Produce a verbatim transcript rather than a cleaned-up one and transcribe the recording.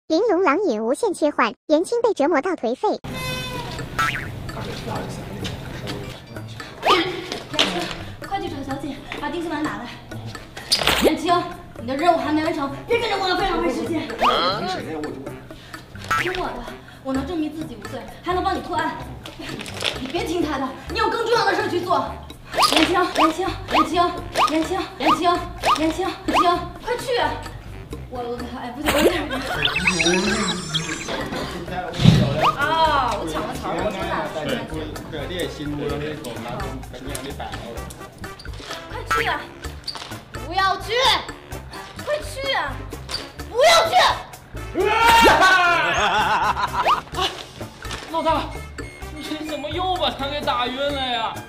玲珑狼瘾无限切换，颜青被折磨到颓废。 快去找小姐，把定心丸拿来。颜青，你的任务还没完成，别跟着我了，别浪费时间。 听谁的？我就。 听我的，我能证明自己无罪，还能帮你破案。你别听他的，你有更重要的事去做。颜青，颜青，颜青，颜青，颜青，颜青，颜青，快去！我我哎，不行，我有点。啊！我抢个词儿，我说哪儿？ 这你的新妇拢在做哪种怎样的办哦？ 快去啊！不要去！快去啊！不要去！ 老大，你怎么又把他给打晕了呀？